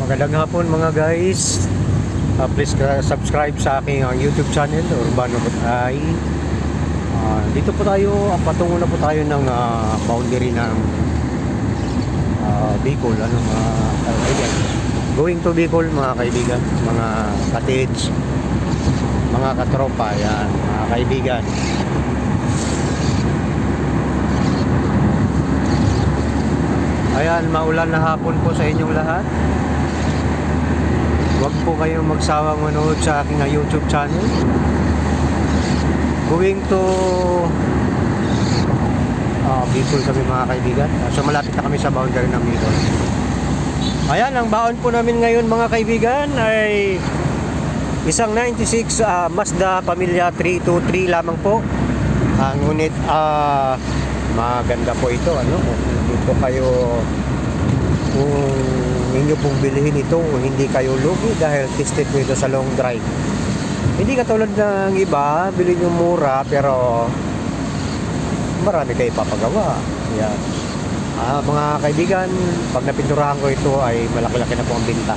Magandang hapon mga guys. Please subscribe sa aking YouTube channel, Urbano Butay. Dito po tayo, patungo na po tayo ng boundary ng Bicol, mga kaibigan. Going to Bicol mga kaibigan, mga cottage, mga katropa, yan mga kaibigan. Ayan, maulan na hapon po sa inyong lahat. Huwag po kayong magsawang manood sa aking YouTube channel. Going to Bicol kami mga kaibigan. So malapit na kami sa boundary ng Bicol. Ayan, ang baon po namin ngayon mga kaibigan ay isang 96 Mazda Pamilya 323 lamang po. Ngunit maganda po ito, dito kayo kung ninyo pong bilhin ito, hindi kayo lugi dahil tested po ito sa long drive. Hindi katulad ng iba, bilhin nyo mura pero marami kayo papagawa. Yan. Mga kaibigan, pag napinturahan ko ito ay malaki-laki na po ang binta.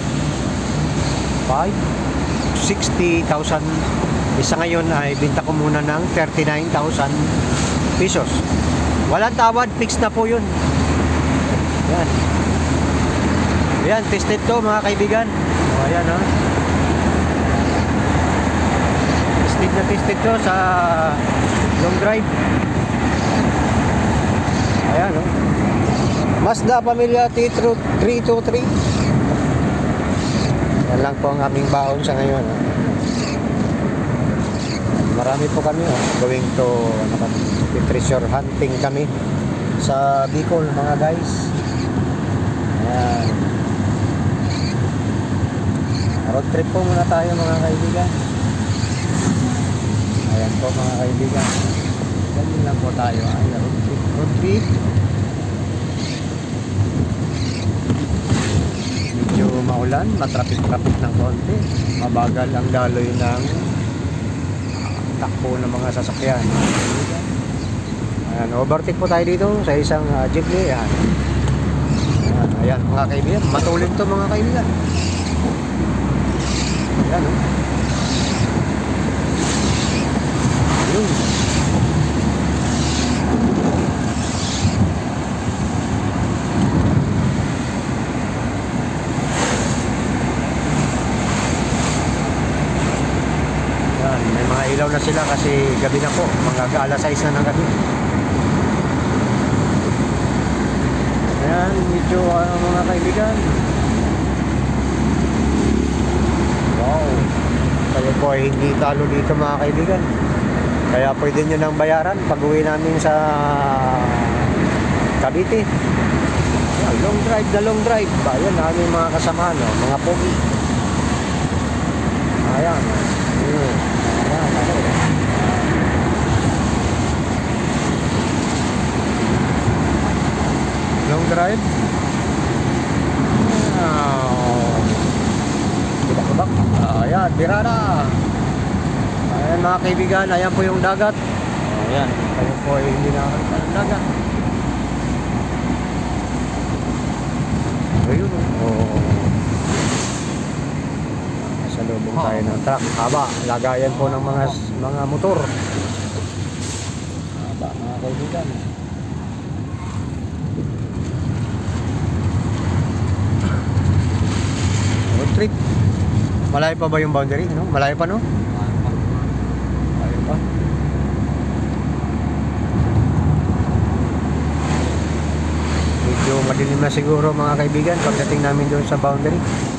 60,000. Isa ngayon ay binta ko muna ng 39,000 pesos. Walang tawad, fixed na po yun. Yan. Yan, tested to mga kaibigan. Ayan tested to sa long drive. Ayan Mazda Pamilya T323. Yan lang po ang aming baon sa ngayon. Marami po kami going to treasure hunting kami sa Bicol mga guys. Ayan. Road trip po muna tayo mga kaibigan. Ayan po mga kaibigan. Ganyan lang po tayo. Ayan, road trip. Medyo maulan, matrapik-trapik ng konti. Mabagal ang daloy ng takbo ng mga sasakyan. Ayan, overtake po tayo dito sa isang jeepney. Ayan mga kaibigan, matulin to mga kaibigan. Ayan Yun. May mga ilaw na sila kasi gabi na po, mga alas 6 na ng gabi. Ayan, medyo mga kaibigan. Wow, kayo po ay hindi talo dito mga kaibigan. Kaya pwede nyo nang bayaran pag uwi namin sa Cavite. Ayan, long drive. Ayan, namin mga kasama, mga pogi. Ayan. Long drive. Bak. Ayan, birada. Ayan mga kaibigan, ayan po yung dagat. Ayan, kayo po ay hindi nakakita ng dagat. Ayun Salubong tayo ng truck. Haba, lagayan po ng mga motor. Haba mga kaibigan. Road trip. Malayo pa ba yung boundary? Malayo pa Malayo pa. Medyo madilim na siguro mga kaibigan pagdating namin doon sa boundary.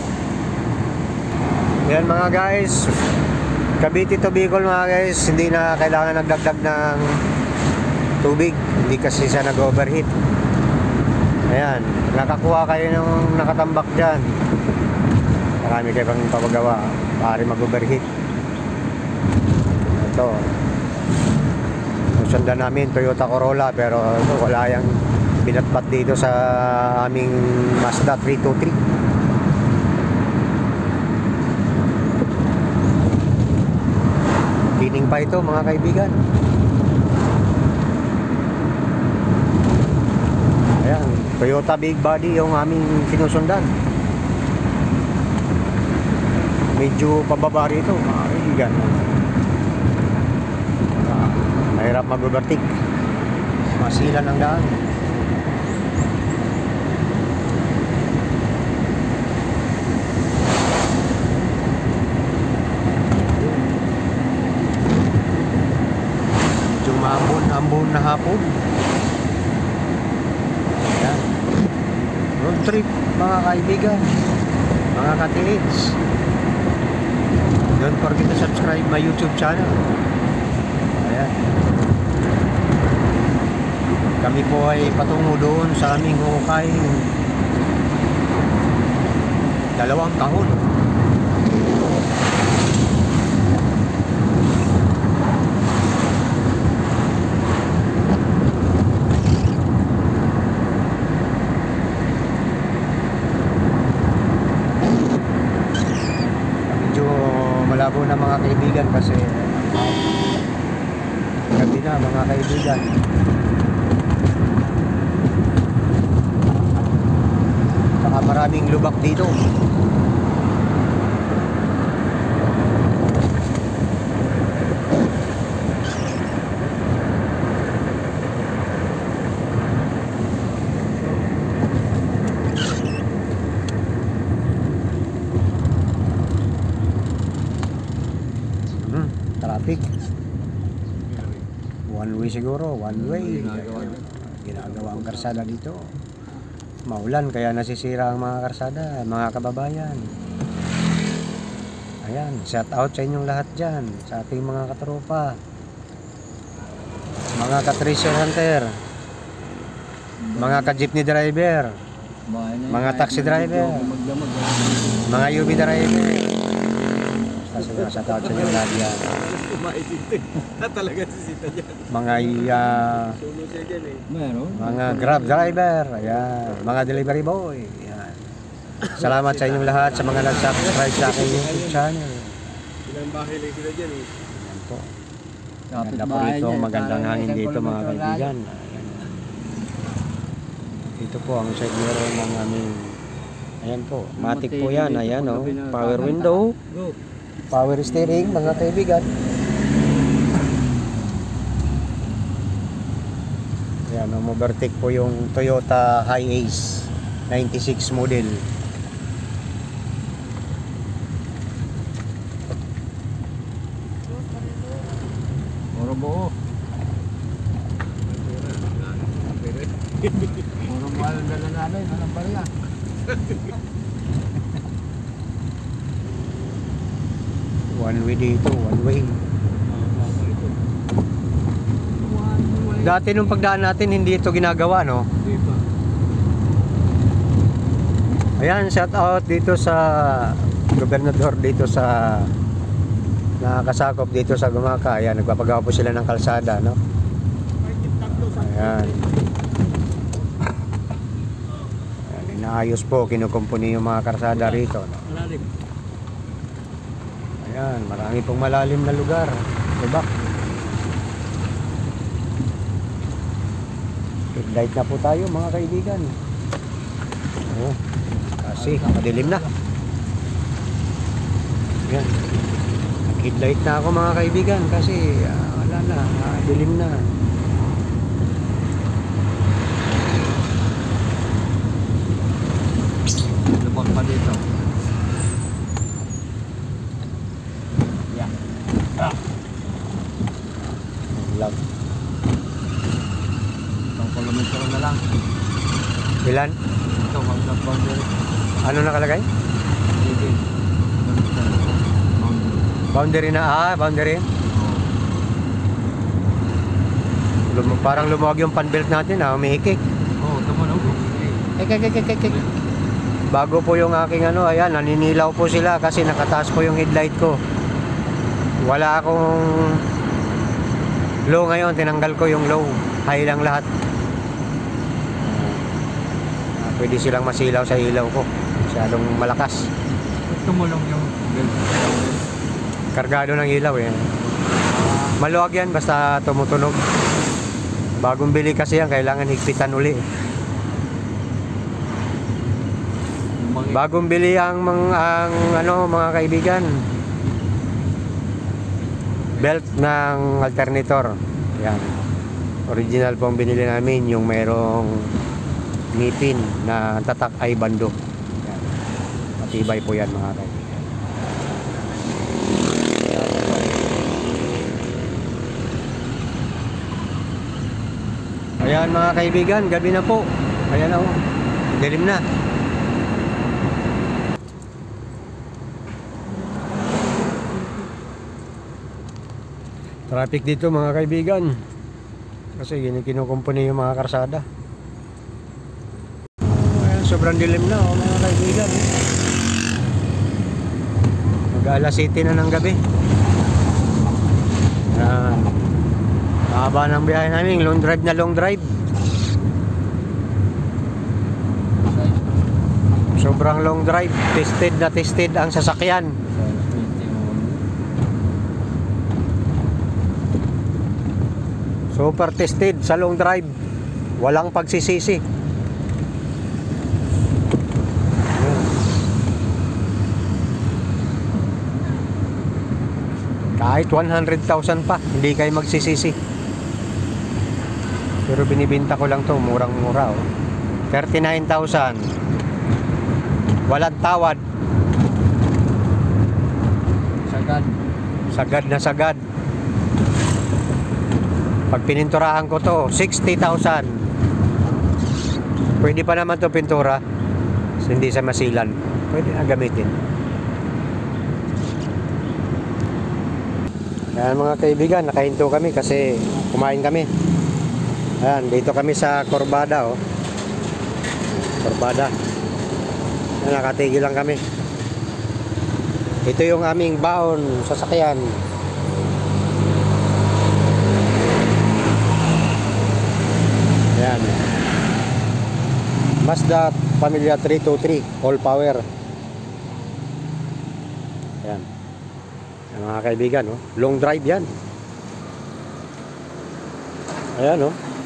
Yan mga guys, Cavite to Bicol mga guys, hindi na kailangan nagdagdag ng tubig, hindi kasi siya nag-overheat. Ayan, nakakuha kayo ng nakatambak dyan, marami kayo pang papagawa, maaari mag-overheat. Ito, sundan namin Toyota Corolla, pero wala yung binatbat dito sa aming Mazda 323. Tining pa ito mga kaibigan. Ayan, Toyota Big Body yung aming sinusundan. medyo pababa rito mga kaibigan. Mahirap mag-overtake, masilan ang daan. Medyo maambon na hapon. Ayan. Road trip mga kaibigan, mga ka-TH. Don't forget to subscribe my YouTube channel. Ayan. Kami po ay patungo doon sa aming hukay 2 taon. Medyo malabo na mga kaibigan kasi gabi na mga kaibigan. Saka maraming lubak dito. Traffic. One way siguro, one way. Ginagawa ang karsada dito. Maulan kaya nasisira ang mga karsada, mga kababayan. Ayan, shout out sa inyong lahat dyan, sa ating mga katropa, mga ka-treasure hunter, mga ka-jeepney driver, mga taxi driver, mga UV driver. Shout out sa inyong lahat dyan. Mga grab driver, ayan, mga delivery boy, ayan. Salamat sa inyong lahat sa mga nag-subscribe sa aking YouTube channel. Ilang bahay lang sila dyan eh. Ayan po. Ganda po rito, magandang hangin dito mga kaibigan. Ayan. Dito po ang side mirror ng aming, ayan po, matic po yan, ayan o, power window, power steering mga kaibigan. Ayan, overtake po yung Toyota Hiace 96 model. Oro buo. Oro buo ang dala namin, anong bariya? One way dito, one way. Dati nung pagdaan natin hindi ito ginagawa, no? Hindi pa. Ayan, shout out dito sa gobernador dito sa nakakasakop dito sa Gumaka. Ayan, nagpapagawa po sila ng kalsada, no? Ayan. Ayan, inaayos po, kinukumpuni yung mga kalsada rito, no? Ayan, marami pong malalim na lugar. Lubak. Headlight na po tayo mga kaibigan. Oh, kasi madilim na. Ayan. Headlight na ako mga kaibigan kasi wala na, dilim na. Lubak pa dito. Lag. Itong kilometro na lang. Ilan? Ito, mag-up boundary. Ano nakalagay? Sige. Boundary na, boundary. Parang lumuwag yung panbelt natin, umihikik. Oo, tumunog. Bago po yung aking ano, ayan, naninilaw po sila kasi nakataas po yung headlight ko. Wala akong low ngayon, tinanggal ko yung low. High lang lahat. Pwede silang masilaw sa ilaw ko. Masyadong malakas. Tumulong yung Kargado ng ilaw eh. Maluwag yan basta tumutunog. Bagong bili kasi yan, kailangan higpitan uli. yung mga Bagong bili ang mga kaibigan. Belt ng alternator. Yan. Original pong binili namin, yung mayroong ngipin na tatak ay bando. Yan. Matibay po yan mga kaibigan. Ayan mga kaibigan, gabi na po. Ayan o, dilim na. Traffic dito mga kaibigan. Kasi kinukumpuni yung mga karsada. Ayan, sobrang dilim na mga kaibigan. Mag-alas 7 na ng gabi. Ayan. Haba ng biyahe namin, long drive na long drive. Sobrang long drive, tested ang sasakyan. Super tested sa long drive. Walang pagsisisi. Kahit 100,000 pa, hindi kayo magsisisi. Pero binibenta ko lang to, murang-mura oh. 39,000. Walang tawad. Sagad. Sagad na sagad. Pag pininturahan ko to, 60,000. Pwede pa naman to pintura. Hindi sa masilan. Pwede na gamitin. Ayan mga kaibigan, nakahinto kami kasi kumain kami. Ayan, dito kami sa Corbada oh. Corbada. Ayan, nakatigil lang kami. Ito yung aming baon sasakyan. Ayan. Mazda Familia 323 all power. Ayan. Ayan mga kaibigan oh. Long drive yan. Ayan oh.